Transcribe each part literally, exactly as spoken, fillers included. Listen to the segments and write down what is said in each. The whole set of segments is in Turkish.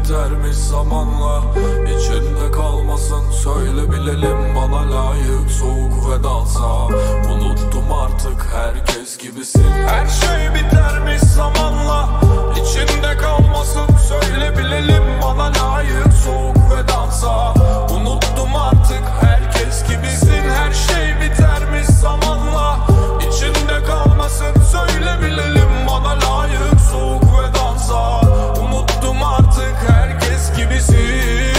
bitermiş zamanla. İçinde kalmasın söyle bilelim, bana layık soğuk vedansa. Unuttum artık herkes gibisin. Her şey bitermiş zamanla. İçinde kalmasın söyle bilelim, bana layık soğuk vedansa. Unuttum artık herkes gibisin. Her şey bitermiş zamanla. İçinde kalmasın söyle bilelim, bana layık soğuk vedansa. Unuttum artık herkes gibisin.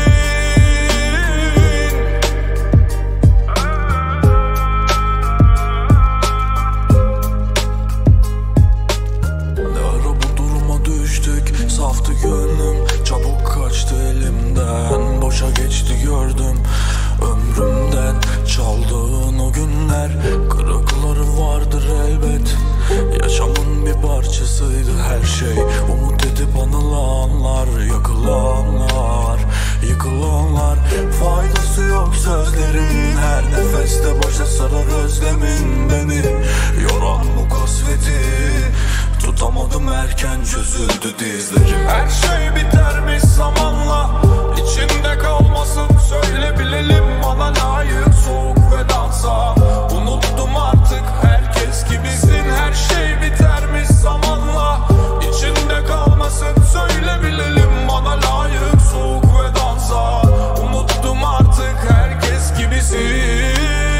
Ne ara bu duruma düştük, saftı gönlüm çabuk kaçtı elimden. Boşa geçti gördüm ömrümden çaldığın o günler. Kırıkları vardır elbet, yaşamın bir parçasıydı her şey. Umut edip anılanlar, yakılanlar, yıkılanlar. Faydası yok sözlerin, her nefeste başa sarar özlemin beni. Yoran bu kasveti tutamadım, erken çözüldü dizlerim. Her şey bitermiş zamanla. İçinde kalmasın söyle bilelim, bana layık soğuk vedansa. Unuttum artık herkes gibisin. Her şey bitermiş zamanla. İçinde kalmasın söyle bilelim, bana layık soğuk vedansa. Unuttum artık herkes gibisin.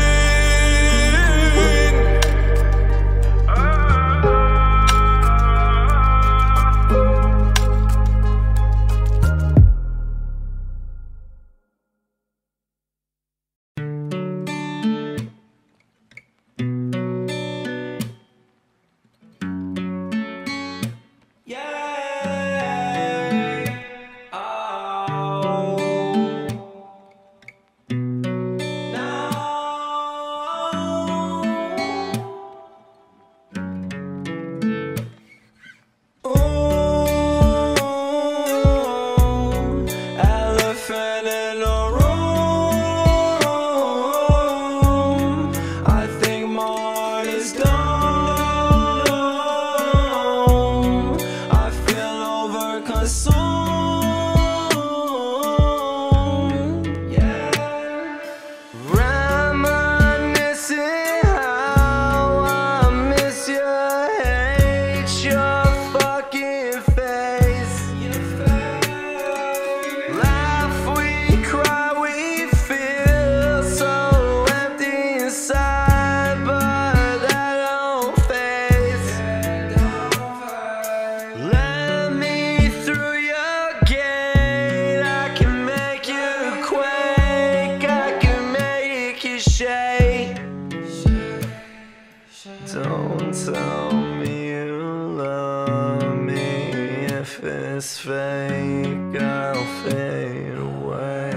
Don't tell me you love me. If it's fake, I'll fade away.